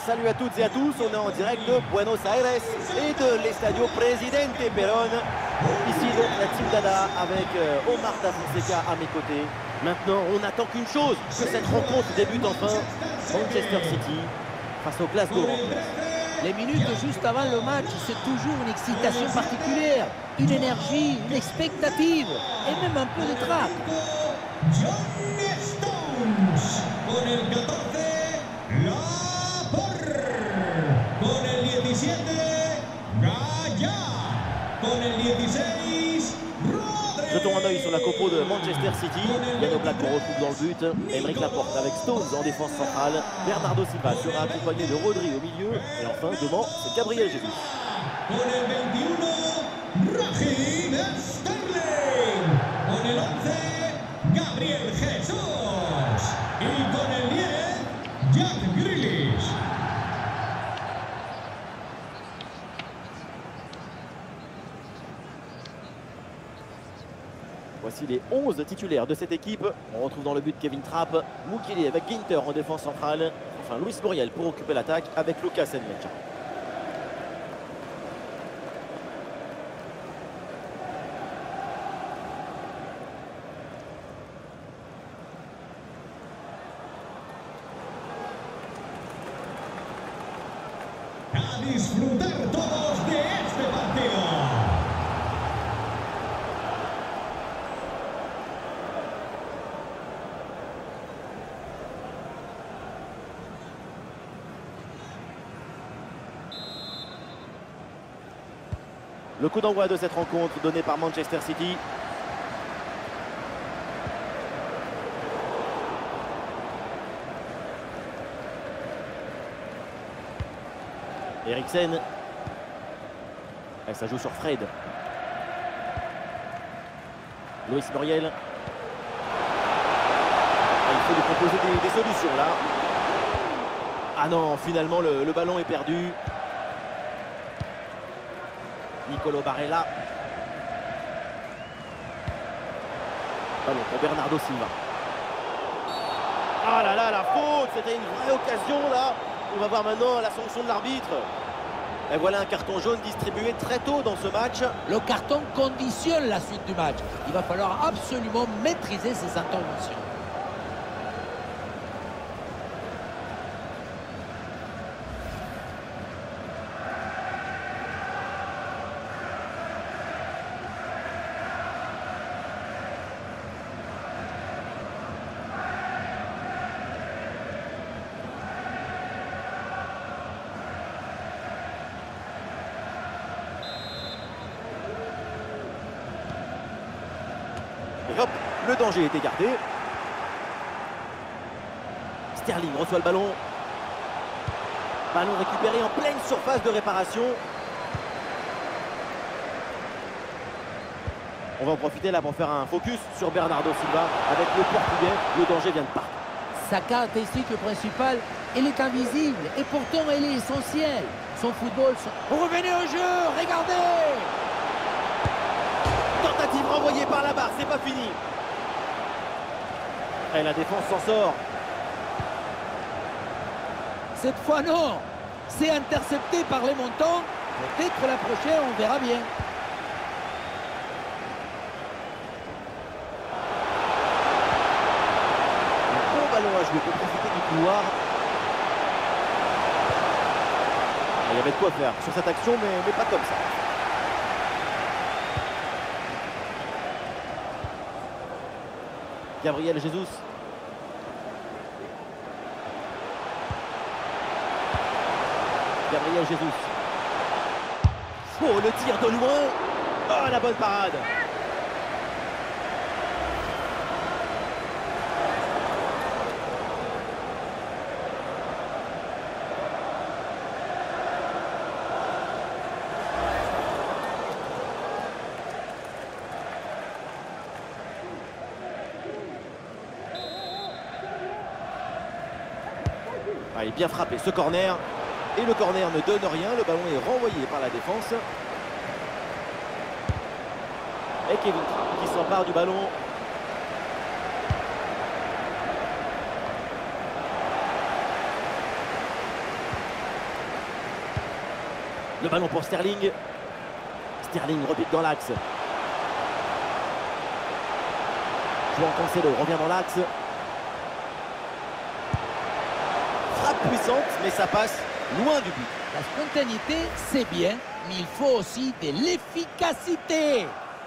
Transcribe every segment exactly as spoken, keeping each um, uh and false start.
salut à toutes et à tous, on est en direct de Buenos Aires et de l'Estadio Presidente Perón. Ici donc la Team Dada avec euh, Omar Da Fonseca à mes côtés. Maintenant on n'attend qu'une chose, que cette rencontre débute enfin. Manchester City face au Glasgow Rangers. Les minutes juste avant le match, c'est toujours une excitation particulière, une énergie, une expectative et même un peu de trac. Johnny Stones con el catorce, Laporte con el diecisiete, Gaya con el dieciséis, Rodri. Jetons un œil sur la compo de Manchester City. Yann Oblak qu'on retrouve dans le but. Aymeric Laporte avec Stones en défense centrale. Bernardo Silva sera accompagné de Rodri au milieu. Et enfin, devant, c'est Gabriel Jesus. Con el veintiuno, Raheem Sterling. Con el once, Gabriel Jesus. Y con el diez, Jack Grealish. Voici les onze titulaires de cette équipe. On retrouve dans le but Kevin Trapp, Mukiele avec Ginter en défense centrale. Enfin, Luis Muriel pour occuper l'attaque avec Lucas Nmecha. A disfrutar todos de este partido. Le coup d'envoi de cette rencontre donné par Manchester City. Eriksen. Et ça joue sur Fred. Luis Muriel. Et il faut lui proposer des, des solutions là. Ah non, finalement le, le ballon est perdu. Nicolo Barella. Ballon pour Bernardo Silva. Ah là là, la faute! C'était une vraie occasion là. On va voir maintenant la sanction de l'arbitre. Et voilà un carton jaune distribué très tôt dans ce match. Le carton conditionne la suite du match. Il va falloir absolument maîtriser ses interventions. Et hop, le danger est écarté. Sterling reçoit le ballon. Ballon récupéré en pleine surface de réparation. On va en profiter là pour faire un focus sur Bernardo Silva avec le Portugais. Le danger vient de partout. Sa caractéristique principale, elle est invisible et pourtant elle est essentielle. Son football, son... Revenez au jeu, regardez! Tentative renvoyée par la barre, c'est pas fini. Et la défense s'en sort. Cette fois non, c'est intercepté par les montants. Peut-être la prochaine, on verra bien. Un bon ballon à jouer pour profiter du couloir. Il y avait de quoi faire sur cette action, mais, mais pas comme ça. Gabriel Jesus. Gabriel Jesus. Oh, le tir de loin. Oh, la bonne parade. Ah, il est bien frappé ce corner. Et le corner ne donne rien. Le ballon est renvoyé par la défense. Et Kevin Trapp qui s'empare du ballon. Le ballon pour Sterling. Sterling repique dans l'axe. João Cancelo revient dans l'axe. Frappe puissante, mais ça passe loin du but. La spontanéité, c'est bien, mais il faut aussi de l'efficacité.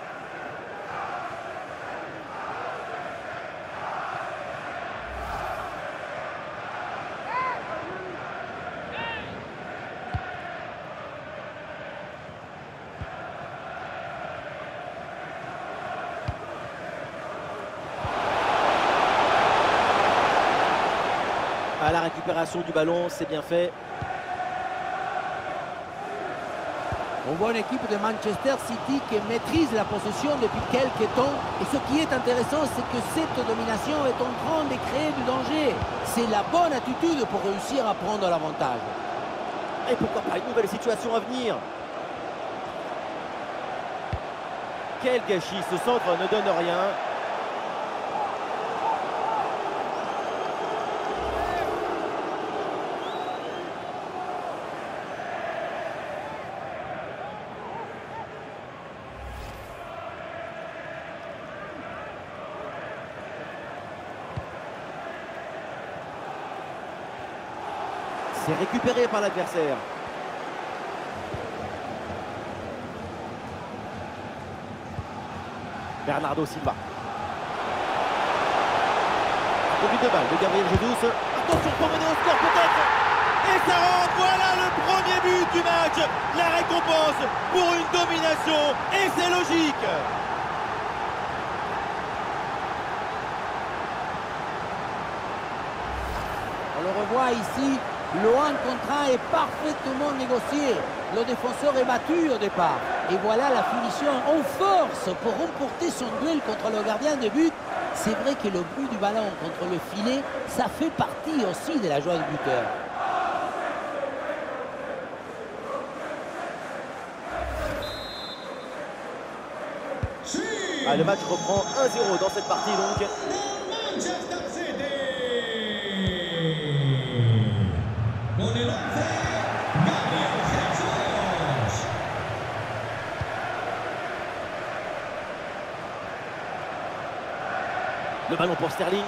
À la récupération du ballon, c'est bien fait. On voit une équipe de Manchester City qui maîtrise la possession depuis quelques temps. Et ce qui est intéressant, c'est que cette domination est en train de créer du danger. C'est la bonne attitude pour réussir à prendre l'avantage. Et pourquoi pas une nouvelle situation à venir. Quel gâchis, ce centre ne donne rien. C'est récupéré par l'adversaire. Bernardo Silva. Conduite de balle de Gabriel Jesus. Attention pour mener au score peut-être. Et ça rentre. Voilà le premier but du match. La récompense pour une domination. Et c'est logique. On le revoit ici, le un contre un est parfaitement négocié. Le défenseur est battu au départ. Et voilà la finition en force pour remporter son duel contre le gardien de but. C'est vrai que le bruit du ballon contre le filet, ça fait partie aussi de la joie du buteur. Ah, le match reprend un zéro dans cette partie donc. Manchester City. Con el once, Gabriel Jesus. Le ballon pour Sterling.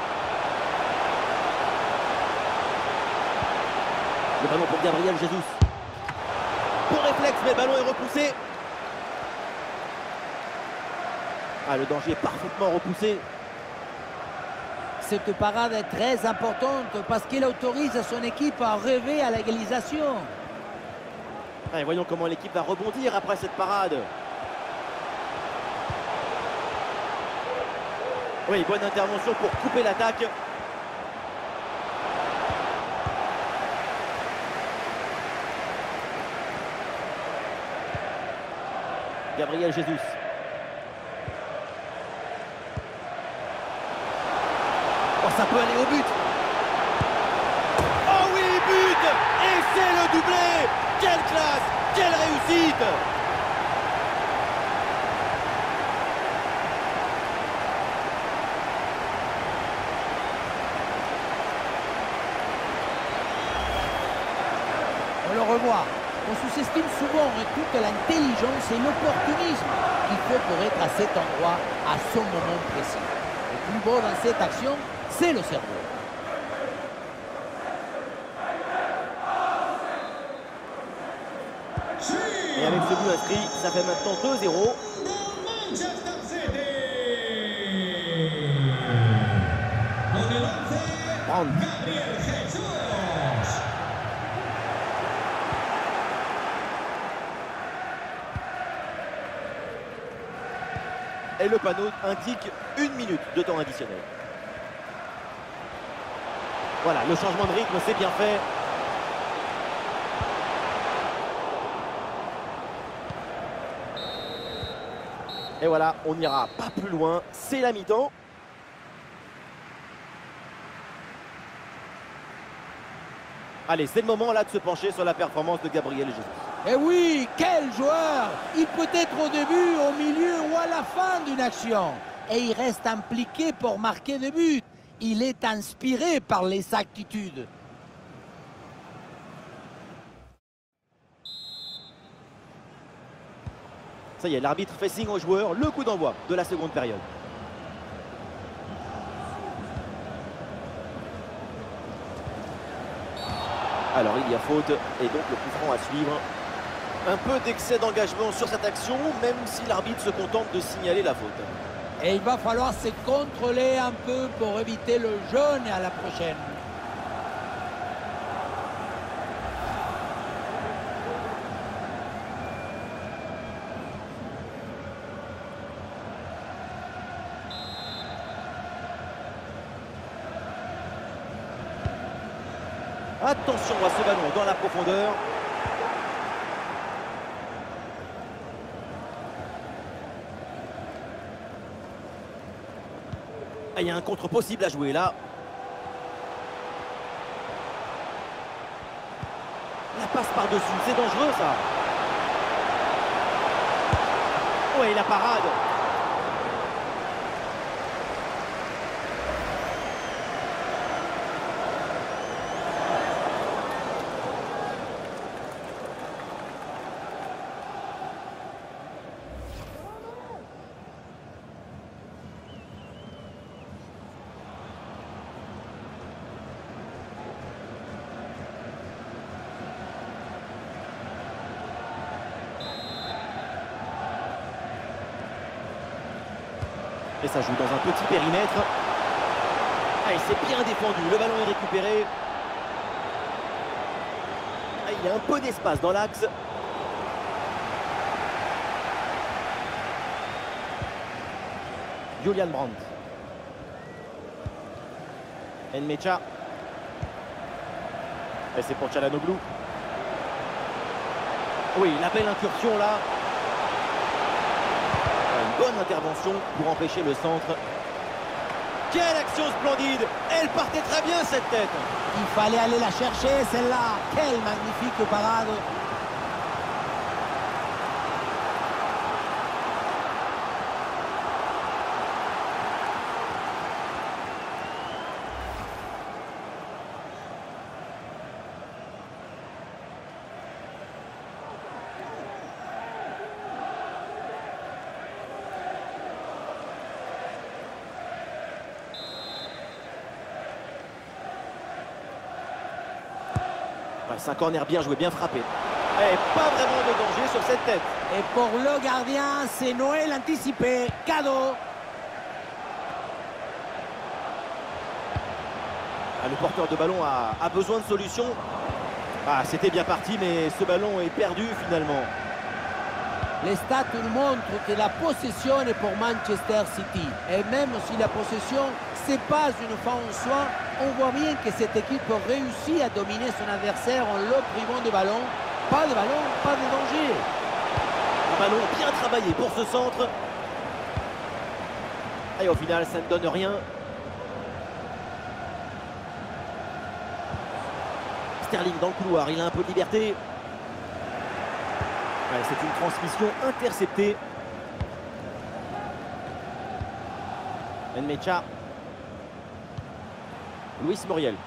Le ballon pour Gabriel Jesus. Bon réflexe, mais le ballon est repoussé. Ah, le danger est parfaitement repoussé. Cette parade est très importante parce qu'elle autorise son équipe à rêver à l'égalisation. Ah, et voyons comment l'équipe va rebondir après cette parade. Oui, bonne intervention pour couper l'attaque. Gabriel Jesus. Oh, ça peut aller au but. Oh oui, but. Et c'est le doublé. Quelle classe, quelle réussite. On le revoit. On sous-estime souvent toute l'intelligence et l'opportunisme qu'il faut pour être à cet endroit à son moment précis. Le plus beau dans cette action, c'est le cerveau. Et avec ce but inscrit, ça fait maintenant deux zéro. Manchester City. Con el once, Brand. Gabriel Jesus. Et le panneau indique une minute de temps additionnel. Voilà, le changement de rythme, c'est bien fait. Et voilà, on n'ira pas plus loin. C'est la mi-temps. Allez, c'est le moment là de se pencher sur la performance de Gabriel Jesus. Et oui, quel joueur! Il peut être au début, au milieu ou à la fin d'une action. Et il reste impliqué pour marquer des buts. Il est inspiré par l'exactitude. Ça y est, l'arbitre fait signe aux joueurs, le coup d'envoi de la seconde période. Alors il y a faute et donc le coup franc à suivre. Un peu d'excès d'engagement sur cette action, même si l'arbitre se contente de signaler la faute. Et il va falloir se contrôler un peu pour éviter le jaune à la prochaine. Attention à ce ballon dans la profondeur. Ah, il y a un contre possible à jouer là. La passe par-dessus, c'est dangereux ça. Ouais, la parade. Et ça joue dans un petit périmètre. Ah, il s'est bien défendu. Le ballon est récupéré. Ah, il y a un peu d'espace dans l'axe. Julian Brandt. Nmecha. Et c'est pour Çalhanoğlu. Oui, la belle incursion là. Une bonne intervention pour empêcher le centre. Quelle action splendide! Elle partait très bien cette tête. Il fallait aller la chercher celle-là. Quelle magnifique parade! C'est un corner bien joué, bien frappé. Et pas vraiment de danger sur cette tête. Et pour le gardien, c'est Noël anticipé. Cadeau. Ah, le porteur de ballon a, a besoin de solutions. Ah, c'était bien parti, mais ce ballon est perdu finalement. Les stats nous montrent que la possession est pour Manchester City. Et même si la possession, c'est pas une fin en soi, on voit bien que cette équipe réussit à dominer son adversaire en le privant de ballon. Pas de ballon, pas de danger. Un ballon bien travaillé pour ce centre. Et au final, ça ne donne rien. Sterling dans le couloir, il a un peu de liberté. C'est une transmission interceptée. Nmecha. Luis Muriel.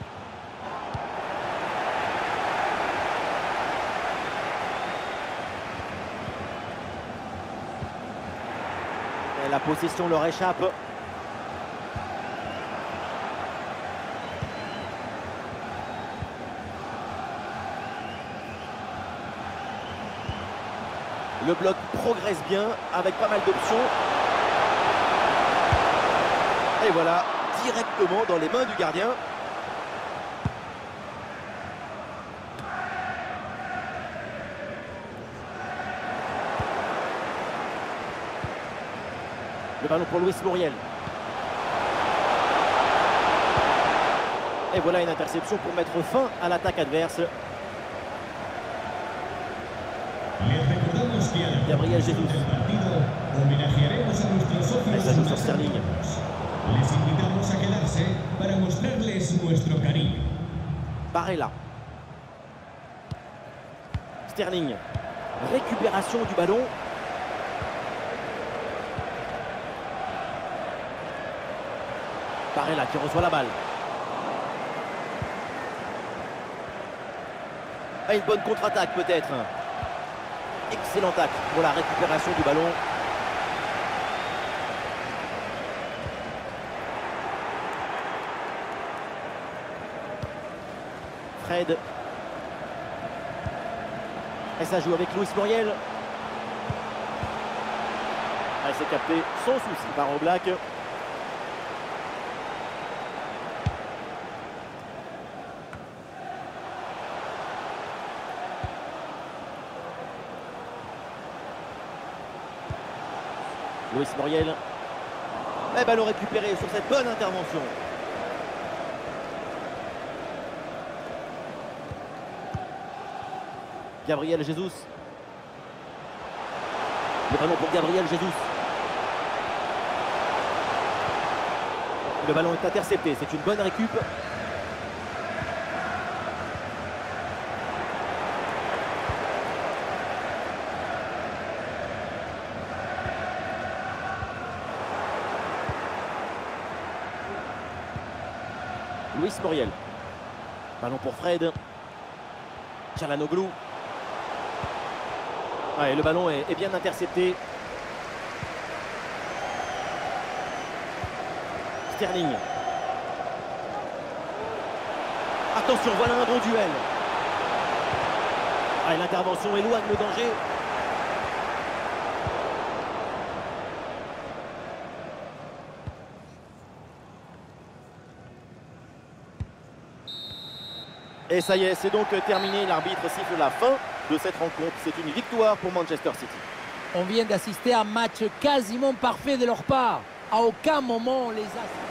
Et la possession leur échappe. Le bloc progresse bien avec pas mal d'options. Et voilà, directement dans les mains du gardien. Le ballon pour Luis Muriel. Et voilà une interception pour mettre fin à l'attaque adverse. Gabriel Jesus. Et ça joue sur Sterling. Barella. Sterling. Récupération du ballon. Barella qui reçoit la balle. Ah, une bonne contre-attaque peut-être. Excellent tacle pour la récupération du ballon. Fred. Et ça joue avec Luis Muriel. Elle s'est captée sans souci par Oblak. Luis Muriel. Et ballon récupéré sur cette bonne intervention. Gabriel Jesus. Le ballon pour Gabriel Jesus. Le ballon est intercepté, c'est une bonne récup. Luis Muriel. Ballon pour Fred. Çalhanoğlu. Ouais, le ballon est, est bien intercepté. Sterling. Attention, voilà un bon duel. Ah, l'intervention éloigne le danger. Et ça y est, c'est donc terminé. L'arbitre siffle la fin de cette rencontre. C'est une victoire pour Manchester City. On vient d'assister à un match quasiment parfait de leur part. À aucun moment on les a...